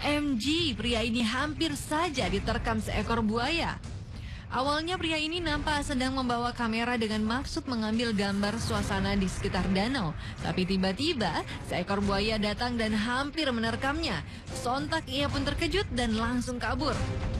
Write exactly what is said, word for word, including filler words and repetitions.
M G, pria ini hampir saja diterkam seekor buaya. Awalnya pria ini nampak sedang membawa kamera dengan maksud mengambil gambar suasana di sekitar danau. Tapi tiba-tiba seekor buaya datang dan hampir menerkamnya. Sontak ia pun terkejut dan langsung kabur.